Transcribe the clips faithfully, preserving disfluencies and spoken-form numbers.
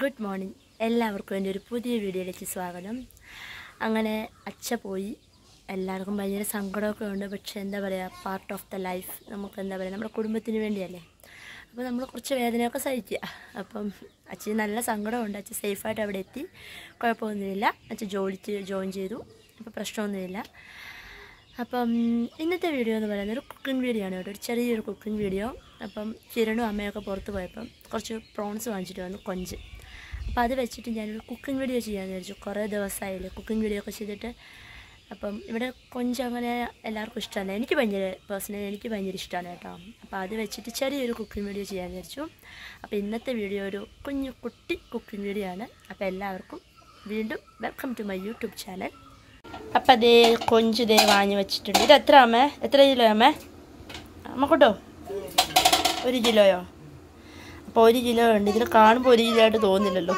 Good morning. എല്ലാവർക്കും എൻ്റെ ഒരു പുതിയ വീഡിയോയിലേക്ക് സ്വാഗതം. അങ്ങനെ അച്ഛ പോയി, എല്ലാവർക്കും ഭയങ്കര സങ്കടമൊക്കെ ഉണ്ട്. പക്ഷേ എന്താ പറയുക, പാർട്ട് ഓഫ് ദ ലൈഫ്. നമുക്ക് എന്താ പറയുക, നമ്മുടെ കുടുംബത്തിന് വേണ്ടിയല്ലേ. അപ്പോൾ നമ്മൾ കുറച്ച് വേദനയൊക്കെ സഹിക്കുക. അപ്പം അച്ഛന് നല്ല സങ്കടമുണ്ട്. അച്ഛൻ സേഫായിട്ട് അവിടെ എത്തി, കുഴപ്പമൊന്നുമില്ല. അച്ഛൻ ജോലിക്ക് ജോയിൻ ചെയ്തു, അപ്പോൾ പ്രശ്നമൊന്നുമില്ല. അപ്പം ഇന്നത്തെ വീഡിയോ എന്ന് പറയുന്നത് ഒരു കുക്കിംഗ് വീഡിയോ ആണ് കേട്ടോ, ഒരു ചെറിയൊരു കുക്കിംഗ് വീഡിയോ. അപ്പം കിരണും അമ്മയൊക്കെ പുറത്ത് പോയപ്പം കുറച്ച് പ്രോൺസ് വാങ്ങിച്ചിട്ട് വന്നു, കൊഞ്ച്. അപ്പോൾ അത് വെച്ചിട്ട് ഞാനൊരു കുക്കിംഗ് വീഡിയോ ചെയ്യാമെന്ന് വിചാരിച്ചു. കുറേ ദിവസമായില്ലേ കുക്കിംഗ് വീഡിയോ ഒക്കെ ചെയ്തിട്ട്. അപ്പം ഇവിടെ കൊഞ്ച് അങ്ങനെ എല്ലാവർക്കും ഇഷ്ടമല്ല, എനിക്ക് ഭയങ്കര പേഴ്സണലി എനിക്ക് ഭയങ്കര ഇഷ്ടമാണ് കേട്ടോ. അപ്പോൾ അത് വെച്ചിട്ട് ചെറിയൊരു കുക്കിംഗ് വീഡിയോ ചെയ്യാമെന്ന് വിചാരിച്ചു. അപ്പോൾ ഇന്നത്തെ വീഡിയോ ഒരു കുഞ്ഞു കുട്ടി കുക്കിംഗ് വീഡിയോ ആണ്. അപ്പോൾ എല്ലാവർക്കും വീണ്ടും welcome to my YouTube channel. അപ്പം അതേ കൊഞ്ച് ഇതേ വാങ്ങി വെച്ചിട്ടുണ്ട്. ഇത് എത്ര അമ്മേ, എത്ര കിലോ അമ്മേ? അമ്മ കൂട്ടോ ഒരു കിലോയോ? അപ്പോൾ ഒരു കിലോ ഉണ്ട്. ഇതിൽ കാണുമ്പോൾ ഒരു കിലോ ആയിട്ട് തോന്നില്ലല്ലോ.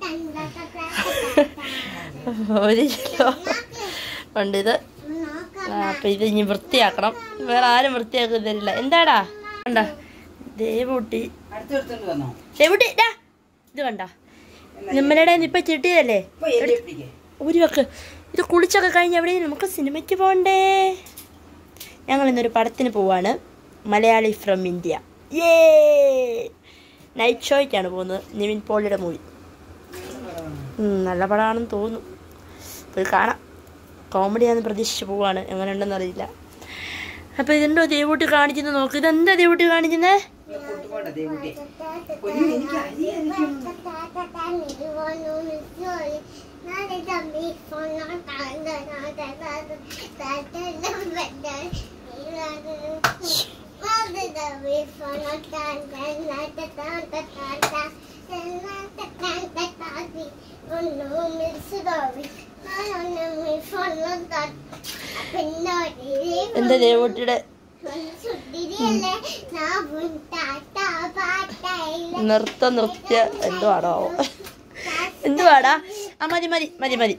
ഒരു കിലോ ഉണ്ട് ഇത്. അപ്പം ഇത് ഇനി വൃത്തിയാക്കണം. വേറെ ആരും വൃത്തിയാക്കി തരില്ല. എന്താടാ കണ്ട ദേവൂട്ടി, ദേവൂട്ടി ഇത് കണ്ട നമ്മളുടെ ഇപ്പം ചിട്ടിയതല്ലേ ഒരു വെക്ക്. ഇത് കുളിച്ചൊക്കെ കഴിഞ്ഞ് എവിടെ നമുക്ക് സിനിമയ്ക്ക് പോകണ്ടേ? ഞങ്ങൾ ഇന്നൊരു പടത്തിന് പോവാണ്, Malayali from India. A night ഷോയ്ക്കാണ് പോകുന്നത്, നിവിൻ പോളിയുടെ മൂവി. നല്ല പടമാണെന്ന് തോന്നുന്നു, പോയി കാണാം. കോമഡിയാണെന്ന് പ്രതീക്ഷിച്ച് പോവാണ്, എങ്ങനെ ഉണ്ടെന്ന് അറിയില്ല. അപ്പോൾ ഇതെന്തോ ദേവൂട്ടി കാണിക്കുന്നത് നോക്ക്. ഇതെന്താ ദേവൂട്ടി കാണിക്കുന്നത്? എന്താ ദേവൂട്ടിയുടെ നൃത്ത നൃത്യ എന്തോ ആടോ, എന്തുവാടാ? ആ മതി മതി മതി മതി.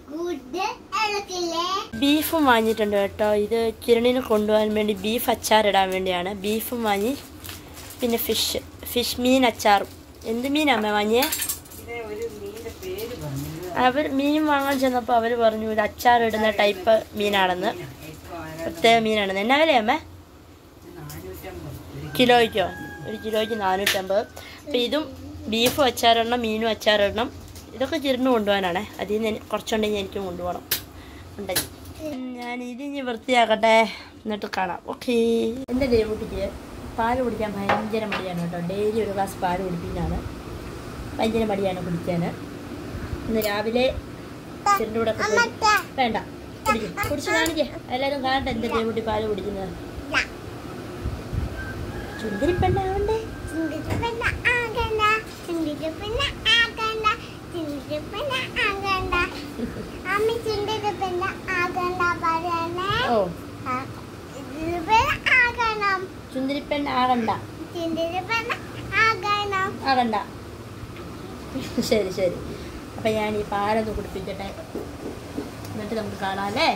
ബീഫും വാങ്ങിയിട്ടുണ്ട് കേട്ടോ. ഇത് കിരണിന് കൊണ്ടുപോകാൻ വേണ്ടി ബീഫ് അച്ചാറിടാൻ വേണ്ടിയാണ്. ബീഫും വാങ്ങി, പിന്നെ ഫിഷ് ഫിഷ് മീൻ അച്ചാറും. എന്ത് മീനാമ്മ വാങ്ങിയേ? അവർ മീൻ വാങ്ങാൻ ചെന്നപ്പോൾ അവർ പറഞ്ഞു ഇത് അച്ചാറിടുന്ന ടൈപ്പ് മീനാണെന്ന്, പ്രത്യേക മീനാണെന്ന്. എന്നാ വിലയമ്മേ? കിലോയ്ക്കോ? ഒരു കിലോയ്ക്ക് നാനൂറ്റമ്പത്. അപ്പോൾ ഇതും ബീഫും അച്ചാറിടണം, മീനും അച്ചാറിടണം. ഇതൊക്കെ കിരണ് കൊണ്ടുപോകാനാണ്. അതിൽ നിന്ന് കുറച്ചുണ്ടെങ്കിൽ എനിക്കും കൊണ്ടുപോകണം ഉണ്ടെങ്കിൽ. ഞാൻ ഇതിനി വൃത്തിയാക്കട്ടെ, എന്നിട്ട് കാണാം. ഓക്കെ. എൻ്റെ ദേവൂട്ടിക്ക് പാൽ കുടിക്കാൻ ഭയങ്കര മടിയാണ് കേട്ടോ. ഡെയിലി ഒരു ഗ്ലാസ് പാൽ കുടിപ്പിക്കാനാണ് ഭയങ്കര മടിയാണ് കുടിക്കാൻ. ഇന്ന് രാവിലെ കിരണിൻ്റെ കൂടെ ഒക്കെ വേണ്ട കുടിക്കും, കുടിച്ച് കാണിക്കേ, എല്ലാവരും കാണട്ടെ എൻ്റെ ദേവൂട്ടി പാൽ കുടിക്കുന്നത്. ചുന്തിരിപ്പെണ്ണാവണ്ടേ? ഓ ചുന്തിരിപ്പെണ്ണ ആകണ്ട, ആകണ്ട. ശരി ശരി. അപ്പം ഞാൻ ഈ പാലൊന്ന് കുടിപ്പിക്കട്ടെ, എന്നിട്ട് നമുക്ക് കാണാല്ലേ.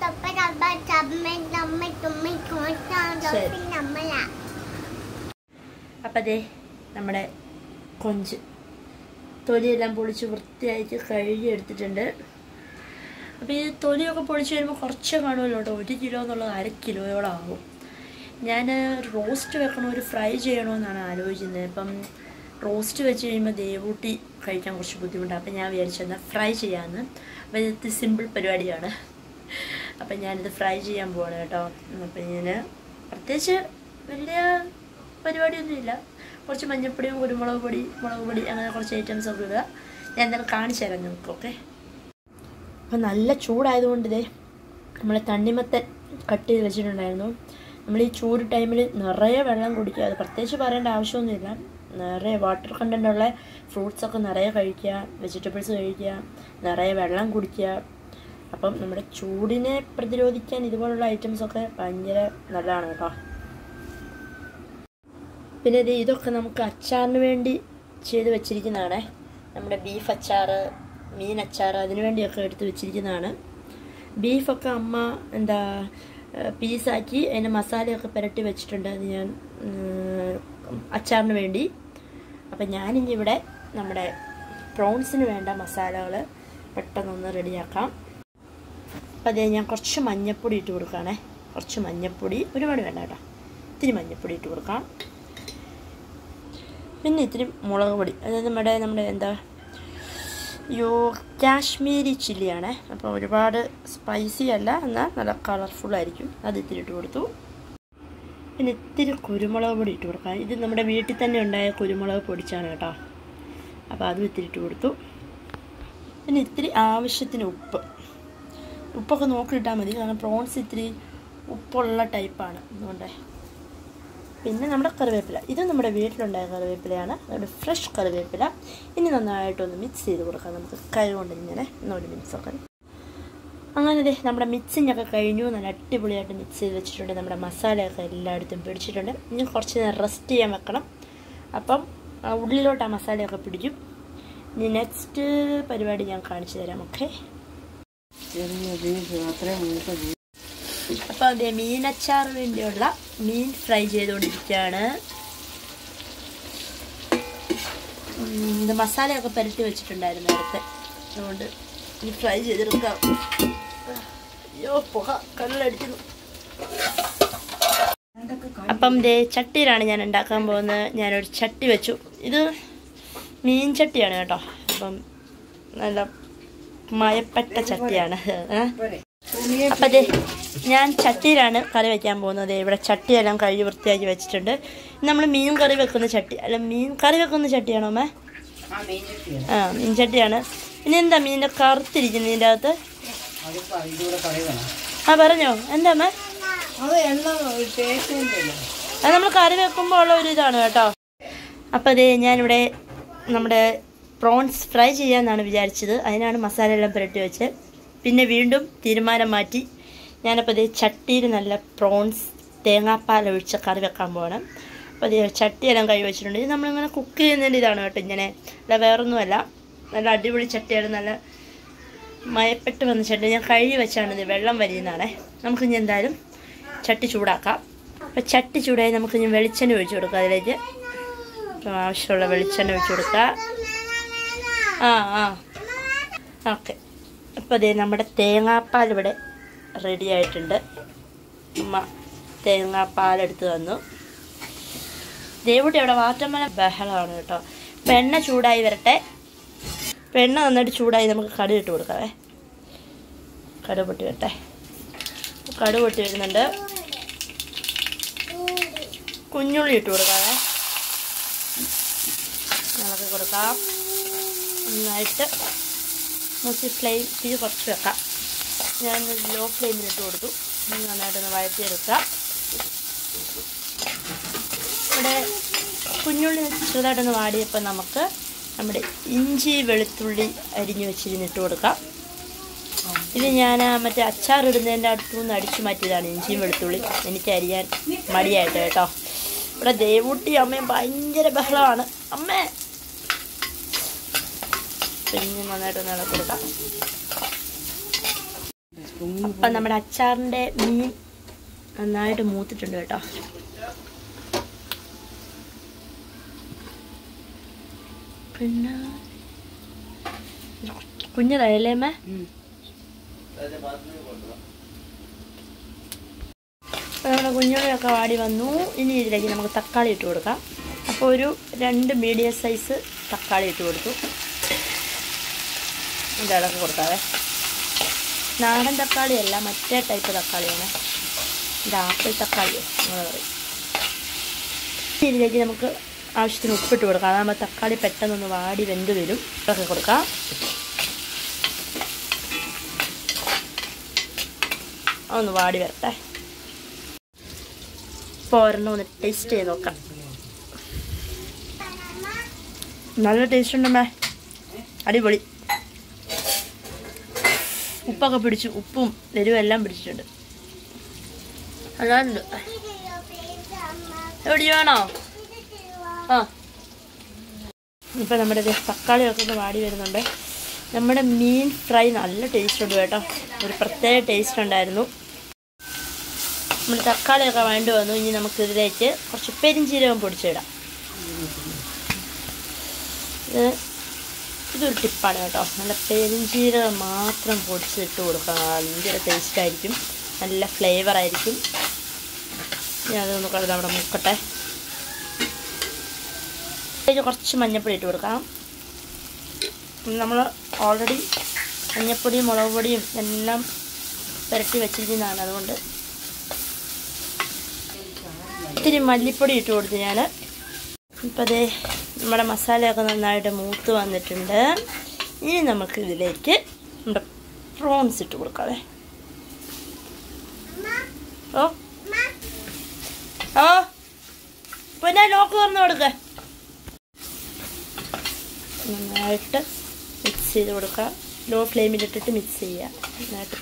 അപ്പം അതെ നമ്മുടെ കൊഞ്ച് തൊലിയെല്ലാം പൊളിച്ച് വൃത്തിയായിട്ട് കഴുകി എടുത്തിട്ടുണ്ട്. അപ്പോൾ ഈ തൊലിയൊക്കെ പൊളിച്ച് വരുമ്പോൾ കുറച്ച് കാണുമല്ലോ കേട്ടോ. ഒരു കിലോ എന്നുള്ളത് അര കിലോയോളം ആകും. ഞാൻ റോസ്റ്റ് വെക്കണോ ഒരു ഫ്രൈ ചെയ്യണോ എന്നാണ് ആലോചിക്കുന്നത്. അപ്പം റോസ്റ്റ് വെച്ച് കഴിയുമ്പോൾ ദേവൂട്ടി കഴിക്കാൻ കുറച്ച് ബുദ്ധിമുട്ടാണ്. അപ്പം ഞാൻ വിചാരിച്ചെന്നാൽ ഫ്രൈ ചെയ്യാമെന്ന്. അപ്പോൾ ഇത് സിമ്പിൾ പരിപാടിയാണ്. അപ്പം ഞാനിത് ഫ്രൈ ചെയ്യാൻ പോവാണ് കേട്ടോ. അപ്പം ഞാൻ പ്രത്യേകിച്ച് വലിയ പരിപാടിയൊന്നുമില്ല. കുറച്ച് മഞ്ഞൾപ്പൊടിയും കുരുമുളക് പൊടി, മുളക് പൊടി, അങ്ങനെ കുറച്ച് ഐറ്റംസ് ഒക്കെ ഇടുക. ഞാൻ എന്തായാലും കാണിച്ചു തരാം നിങ്ങൾക്ക്. ഓക്കെ. അപ്പം നല്ല ചൂടായതുകൊണ്ട് ഇതേ നമ്മൾ തണ്ണിമത്തൻ കട്ട് ചെയ്ത് വെച്ചിട്ടുണ്ടായിരുന്നു. നമ്മൾ ഈ ചൂട് ടൈമിൽ നിറയെ വെള്ളം കുടിക്കുക. അത് പ്രത്യേകിച്ച് പറയേണ്ട ആവശ്യമൊന്നുമില്ല. നിറയെ വാട്ടർ കണ്ടൻറ്റുള്ള ഫ്രൂട്ട്സൊക്കെ നിറയെ കഴിക്കുക, വെജിറ്റബിൾസ് കഴിക്കുക, നിറയെ വെള്ളം കുടിക്കുക. അപ്പം നമ്മുടെ ചൂടിനെ പ്രതിരോധിക്കാൻ ഇതുപോലുള്ള ഐറ്റംസൊക്കെ ഭയങ്കര നല്ലതാണ് കേട്ടോ. പിന്നെ ഇത് ഇതൊക്കെ നമുക്ക് അച്ചാറിന് വേണ്ടി ചെയ്ത് വെച്ചിരിക്കുന്നതാണ്. നമ്മുടെ ബീഫ് അച്ചാർ, മീൻ അച്ചാർ, അതിന് വേണ്ടിയൊക്കെ എടുത്ത് വെച്ചിരിക്കുന്നതാണ്. ബീഫൊക്കെ അമ്മ എന്താ പീസാക്കി അതിൻ്റെ മസാലയൊക്കെ പുരട്ടി വെച്ചിട്ടുണ്ട്. അത് ഞാൻ അച്ചാറിന് വേണ്ടി. അപ്പം ഞാനിനി ഇവിടെ നമ്മുടെ പ്രോൺസിന് വേണ്ട മസാലകൾ പെട്ടെന്നൊന്ന് റെഡിയാക്കാം. അപ്പോൾ അതേ ഞാൻ കുറച്ച് മഞ്ഞൾപ്പൊടി ഇട്ട് കൊടുക്കുകയാണേ. കുറച്ച് മഞ്ഞൾപ്പൊടി, ഒരുപാട് വേണ്ട കേട്ടോ, ഇത്തിരി മഞ്ഞൾപ്പൊടി ഇട്ട് കൊടുക്കാം. പിന്നെ ഇത്തിരി മുളക് പൊടി, അതായത് നമ്മുടെ നമ്മുടെ എന്താ യോ കാശ്മീരി ചില്ലിയാണേ. അപ്പോൾ ഒരുപാട് സ്പൈസി അല്ല, എന്നാൽ നല്ല കളർഫുള്ളായിരിക്കും. അത് ഇത്തിരി ഇട്ട് കൊടുത്തു. പിന്നെ ഇത്തിരി കുരുമുളക് പൊടി ഇട്ട് കൊടുക്കാം. ഇത് നമ്മുടെ വീട്ടിൽ തന്നെ ഉണ്ടായ കുരുമുളക് പൊടിച്ചാണ് കേട്ടോ. അപ്പോൾ അതും ഇത്തിരി ഇട്ട് കൊടുത്തു. പിന്നെ ഇത്തിരി ആവശ്യത്തിന് ഉപ്പ്, ഉപ്പൊക്കെ നോക്കിയിട്ടാൽ മതി, കാരണം പ്രോൺസ് ഇത്തിരി ഉപ്പുള്ള ടൈപ്പാണ് അതുകൊണ്ട്. പിന്നെ നമ്മുടെ കറിവേപ്പില, ഇത് നമ്മുടെ വീട്ടിലുണ്ടായ കറിവേപ്പിലയാണ്, അതുകൊണ്ട് ഫ്രഷ് കറിവേപ്പില. ഇനി നന്നായിട്ടൊന്ന് മിക്സ് ചെയ്ത് കൊടുക്കാം നമുക്ക് കൈ കൊണ്ട് ഇങ്ങനെ ഒന്നൊരു മിക്സൊക്കെ. അങ്ങനെ ദേ നമ്മുടെ മിക്സിങ്ങൊക്കെ കഴിഞ്ഞു. നല്ല അടിപൊളിയായിട്ട് മിക്സ് ചെയ്ത് വെച്ചിട്ടുണ്ട്. നമ്മുടെ മസാലയൊക്കെ എല്ലായിടത്തും പിടിച്ചിട്ടുണ്ട്. ഇനി കുറച്ച് നേരം റെസ്റ്റ് ചെയ്യാൻ വെക്കണം. അപ്പം ഉള്ളിലോട്ട് ആ മസാലയൊക്കെ പിടിക്കും. ഇനി നെക്സ്റ്റ് പരിപാടി ഞാൻ കാണിച്ചു തരാം. ഓക്കെ, അപ്പോൾ അതേ മീനച്ചാറ് വേണ്ടിയുള്ള മീൻ ഫ്രൈ ചെയ്തുകൊണ്ടിരിക്കുകയാണ്. ഇത് മസാലയൊക്കെ പുരട്ടി വെച്ചിട്ടുണ്ടായിരുന്നു നേരത്തെ, അതുകൊണ്ട് ഇനി ഫ്രൈ ചെയ്തെടുക്കാം. അയ്യോ പുക കല്ലടിക്കുന്നു. അപ്പം ദേ ചട്ടിയിലാണ് ഞാൻ ഉണ്ടാക്കാൻ പോകുന്നത്. ഞാനൊരു ചട്ടി വെച്ചു. ഇത് മീൻ ചട്ടിയാണ് കേട്ടോ. അപ്പം നല്ല മയപ്പെട്ട ചട്ടിയാണ്. അപ്പം ദേ ഞാൻ ചട്ടിയിലാണ് കറി വയ്ക്കാൻ പോകുന്നത്. ഇവിടെ ചട്ടിയെല്ലാം കഴുകി വൃത്തിയാക്കി വെച്ചിട്ടുണ്ട്. നമ്മൾ മീൻ കറി വെക്കുന്ന ചട്ടി അല്ല, മീൻ കറി വെക്കുന്ന ചട്ടിയാണോ അമ്മേ? ആ, മീൻ ചട്ടിയാണ്. ഇനി എന്താ മീനിൻ്റെ കറുത്തിരിക്കുന്നതിൻ്റെ അകത്ത്? ആ പറഞ്ഞോ, എന്താ അമ്മേ? അത് നമ്മൾ കറി വെക്കുമ്പോൾ ഉള്ള ഒരു ഇതാണ് കേട്ടോ. അപ്പം അതേ ഞാനിവിടെ നമ്മുടെ പ്രോൺസ് ഫ്രൈ ചെയ്യാമെന്നാണ് വിചാരിച്ചത്. അതിനാണ് മസാല എല്ലാം പുരട്ടി വെച്ച്. പിന്നെ വീണ്ടും തീരുമാനം മാറ്റി. ഞാനപ്പോൾ അതേ ചട്ടിയിൽ നല്ല പ്രോൺസ് തേങ്ങാപ്പാൽ ഒഴിച്ച കറി വെക്കാൻ പോകണം. അപ്പോൾ അതേ ചട്ടിയെല്ലാം കഴുകി വെച്ചിട്ടുണ്ട്. ഇത് നമ്മളിങ്ങനെ കുക്ക് ചെയ്യുന്നതിൻ്റെ ഇതാണ് കേട്ടോ. ഇങ്ങനെ അല്ല, വേറൊന്നുമല്ല, നല്ല അടിപൊളി ചട്ടിയാണ്. നല്ല മയപ്പെട്ട് വന്ന ചട്ടി ഞാൻ കഴുകി വെച്ചാണ്. ഇത് വെള്ളം വരിയുന്നതാണേ. നമുക്കിനി എന്തായാലും ചട്ടി ചൂടാക്കാം. അപ്പോൾ ചട്ടി ചൂടായി നമുക്കിനി വെളിച്ചെണ്ണ ഒഴിച്ച് കൊടുക്കാം അതിലേക്ക്. അപ്പോൾ ആവശ്യമുള്ള വെളിച്ചെണ്ണ ഒഴിച്ച് കൊടുക്കുക. ആ ആ ഓക്കെ. അപ്പോൾ അതേ നമ്മുടെ തേങ്ങാപ്പാൽ ഇവിടെ റെഡി ആയിട്ടുണ്ട്. അമ്മ തേങ്ങാപ്പാലെടുത്ത് തന്നു. ദേവുട്ടി അവിടെ വാറ്റമ്മല ബഹളമാണ് കേട്ടോ. അപ്പം എണ്ണ ചൂടായി വരട്ടെ. അപ്പം എണ്ണ നന്നായിട്ട് ചൂടായി നമുക്ക് കടുക് ഇട്ട് കൊടുക്കാവേ. കടുക് പൊട്ടി വരട്ടെ. കടുക് പൊട്ടി വരുന്നുണ്ട്. കുഞ്ഞുള്ളി ഇട്ട് കൊടുക്കാവേ. ഇളക്കി കൊടുക്കാം. നന്നായിട്ട് മുക്കി ഫ്ലെയിം തീ കുറച്ച് വെക്കാം. ഞാൻ ലോ ഫ്ലെയിമിലിട്ട് കൊടുത്തു. നന്നായിട്ടൊന്ന് വഴറ്റിയെടുക്കാം. ഇവിടെ കുഞ്ഞുള്ളി ചെറുതായിട്ടൊന്ന് വാടിയപ്പോൾ നമുക്ക് നമ്മുടെ ഇഞ്ചി വെളുത്തുള്ളി അരിഞ്ഞു വെച്ചിരുന്നിട്ട് കൊടുക്കാം. ഇത് ഞാൻ മറ്റേ അച്ചാറിടുന്നതിൻ്റെ അടുത്തു നിന്ന് അടിച്ചു മാറ്റിയതാണ് ഇഞ്ചിയും വെളുത്തുള്ളി. എനിക്ക് അരിയാൻ മടിയായിട്ട് കേട്ടോ. ഇവിടെ ദേവൂട്ടി അമ്മയും ഭയങ്കര ബഹളമാണ്. അമ്മേ പിന്നെ നന്നായിട്ടൊന്ന് ഇളക്കി കൊടുക്കാം. അപ്പം നമ്മുടെ അച്ചാറിൻ്റെ മീൻ നന്നായിട്ട് മൂത്തിട്ടുണ്ട് കേട്ടോ. പിന്നെ കുഞ്ഞതായല്ലേ അമ്മ? നമ്മുടെ കുഞ്ഞുള്ളിയൊക്കെ വാടി വന്നു. ഇനി ഇതിലേക്ക് നമുക്ക് തക്കാളി ഇട്ട് കൊടുക്കാം. അപ്പോൾ ഒരു രണ്ട് മീഡിയം സൈസ് തക്കാളി ഇട്ട് കൊടുത്തു. ഇതൊക്കെ കൊടുക്കാവേ. നാടൻ തക്കാളിയല്ല, മറ്റേ ടൈപ്പ് തക്കാളിയാണ്. ഇത് ആപ്പിൾ തക്കാളിയോ അങ്ങനെ പറയും. ഇതിലേക്ക് നമുക്ക് ആവശ്യത്തിന് ഉപ്പിട്ട് കൊടുക്കാം. അതാകുമ്പോൾ തക്കാളി പെട്ടെന്നൊന്ന് വാടി വെന്ത് വരും. ഇതൊക്കെ കൊടുക്കാം. ഒന്ന് വാടി വരട്ടെ. ഇപ്പോൾ ഒരെണ്ണം ഒന്ന് ടേസ്റ്റ് ചെയ്ത് നോക്കാം. നല്ല ടേസ്റ്റ് ഉണ്ടമ്മേ, അടിപൊളി. ഉപ്പൊക്കെ പിടിച്ചു, ഉപ്പും എരിവും എല്ലാം പിടിച്ചിട്ടുണ്ട്. അതാണ്ട് എവിടെ വേണോ? ആ ഇപ്പം നമ്മുടെ തക്കാളിയൊക്കെ ഒന്ന് വാടി വരുന്നുണ്ട്. നമ്മുടെ മീൻ ഫ്രൈ നല്ല ടേസ്റ്റ് ഉണ്ട് കേട്ടോ. ഒരു പ്രത്യേക ടേസ്റ്റ് ഉണ്ടായിരുന്നു. നമ്മുടെ തക്കാളിയൊക്കെ വേണ്ടി വന്നു. ഇനി നമുക്കിതിലേക്ക് കുറച്ച് പെരിഞ്ചീരകം പൊടിച്ചിടാം. ഇത് ഇതൊരു ടിപ്പാണ് കേട്ടോ. നല്ല പെരുംജീരകം മാത്രം പൊടിച്ചിട്ട് കൊടുക്കുക, ഭയങ്കര ടേസ്റ്റായിരിക്കും, നല്ല ഫ്ലേവറായിരിക്കും. ഇനി അതൊന്ന് കളത് അവിടെ മുക്കട്ടെ. കുറച്ച് മഞ്ഞൾപ്പൊടി ഇട്ട് കൊടുക്കാം. നമ്മൾ ഓൾറെഡി മഞ്ഞൾപ്പൊടിയും മുളക് പൊടിയും എല്ലാം പുരട്ടി വെച്ചിരിക്കുന്നതാണ്, അതുകൊണ്ട് ഇത്തിരി മല്ലിപ്പൊടി ഇട്ട് കൊടുത്ത് ഞാൻ. ഇപ്പം അതേ നമ്മുടെ മസാലയൊക്കെ നന്നായിട്ട് മൂത്ത് വന്നിട്ടുണ്ട്. ഇനി നമുക്ക് ഇതിലേക്ക് നമ്മുടെ പ്രോൺസ് ഇട്ട് കൊടുക്കാവേ. ഓ ഓ പിന്നെ ലോക്ക് തുറന്ന് കൊടുക്ക. നന്നായിട്ട് മിക്സ് ചെയ്ത് കൊടുക്കുക. ലോ ഫ്ലെയിമിലിട്ടിട്ട് മിക്സ് ചെയ്യുക നന്നായിട്ട്.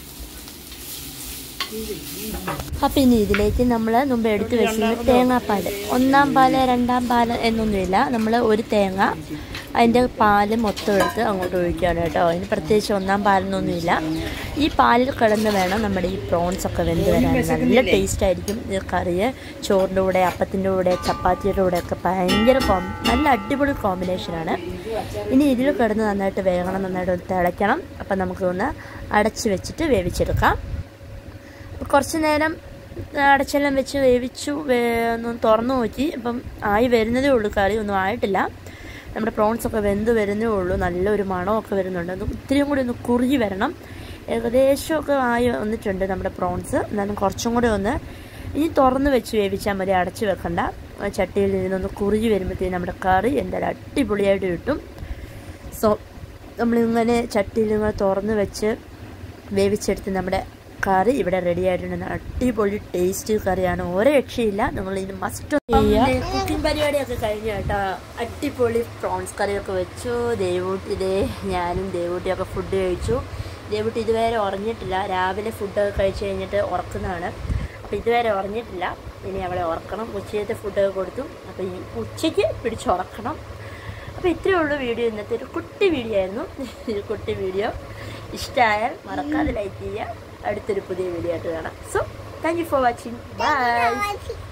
അപ്പം ഇനി ഇതിലേക്ക് നമ്മൾ മുമ്പ് എടുത്ത് വെച്ചിരുന്ന തേങ്ങാപ്പാൽ, ഒന്നാം പാല് രണ്ടാം പാല് എന്നൊന്നുമില്ല, നമ്മൾ ഒരു തേങ്ങ അതിൻ്റെ പാല് മൊത്തം എടുത്ത് അങ്ങോട്ട് ഒഴിക്കുകയാണ് കേട്ടോ. അതിന് പ്രത്യേകിച്ച് ഒന്നാം പാലെന്നൊന്നുമില്ല. ഈ പാലിൽ കിടന്ന് വേണം നമ്മുടെ ഈ പ്രോൺസൊക്കെ വെന്ത് വരാൻ. നല്ല ടേസ്റ്റ് ആയിരിക്കും ഈ കറി. ചോറിൻ്റെ കൂടെ, അപ്പത്തിൻ്റെ കൂടെ, ചപ്പാത്തിയുടെ കൂടെയൊക്കെ ഭയങ്കര കോം നല്ല അടിപൊളി കോമ്പിനേഷനാണ്. ഇനി ഇതിൽ കിടന്ന് നന്നായിട്ട് വേകണം, നന്നായിട്ട് തിളയ്ക്കണം. അപ്പം നമുക്കൊന്ന് അടച്ച് വെച്ചിട്ട് വേവിച്ചെടുക്കാം. കുറച്ച് നേരം അടച്ചെല്ലാം വെച്ച് വേവിച്ചു, ഒന്ന് തുറന്നു നോക്കി. അപ്പം ആയി വരുന്നതേ ഉള്ളൂ, കറി ഒന്നും ആയിട്ടില്ല. നമ്മുടെ പ്രോൺസൊക്കെ വെന്ത് വരുന്നേ ഉള്ളൂ. നല്ലൊരു മണമൊക്കെ വരുന്നുണ്ട്. അത് ഒത്തിരിയും കൂടി ഒന്ന് കുറുകി വരണം. ഏകദേശമൊക്കെ ആയി വന്നിട്ടുണ്ട് നമ്മുടെ പ്രോൺസ്. എന്നാലും കുറച്ചും കൂടി ഒന്ന് ഇനി തുറന്ന് വെച്ച് വേവിച്ചാൽ മതി, അടച്ച് വെക്കണ്ട. ചട്ടിയിൽ നിന്നൊന്ന് കുറുകി വരുമ്പോഴത്തേക്കും നമ്മുടെ കറി എന്തായാലും അടിപൊളിയായിട്ട് കിട്ടും. സോ നമ്മളിങ്ങനെ ചട്ടിയിൽ ഇങ്ങനെ തുറന്ന് വെച്ച് വേവിച്ചെടുത്ത് നമ്മുടെ കറി ഇവിടെ റെഡി ആയിട്ടുണ്ട്. അടിപൊളി ടേസ്റ്റ് കറിയാണ്, ഓരോ രക്ഷയില്ല. നിങ്ങൾ ഇതിന് മസ്റ്റ് ചെയ്യുക. കുക്കിംഗ് പരിപാടിയൊക്കെ കഴിഞ്ഞു കേട്ടോ. അടിപൊളി പ്രോൺസ് കറിയൊക്കെ വെച്ചു. ദേവൂട്ടി ഇതേ ഞാനും ദേവൂട്ടിയൊക്കെ ഫുഡ് കഴിച്ചു. ദേവൂട്ടി ഇതുവരെ ഉറങ്ങിയിട്ടില്ല. രാവിലെ ഫുഡൊക്കെ കഴിച്ച് കഴിഞ്ഞിട്ട് ഉറക്കുന്നതാണ്. അപ്പോൾ ഇതുവരെ ഉറങ്ങിയിട്ടില്ല. ഇനി അവളെ ഉറക്കണം. ഉച്ചയത്തെ ഫുഡൊക്കെ കൊടുത്തു. അപ്പോൾ ഈ ഉച്ചയ്ക്ക് പിടിച്ചുറക്കണം. അപ്പോൾ ഇത്രയേ ഉള്ളൂ വീഡിയോ. ഇന്നത്തെ ഒരു കുട്ടി വീഡിയോ ആയിരുന്നു. ഒരു കുട്ടി വീഡിയോ ഇഷ്ടമായാൽ മറക്കാതെ ലൈക്ക് ചെയ്യുക. അടുത്തൊരു പുതിയ വീഡിയോ ആയിട്ട് കാണാം. So thank you for watching. By.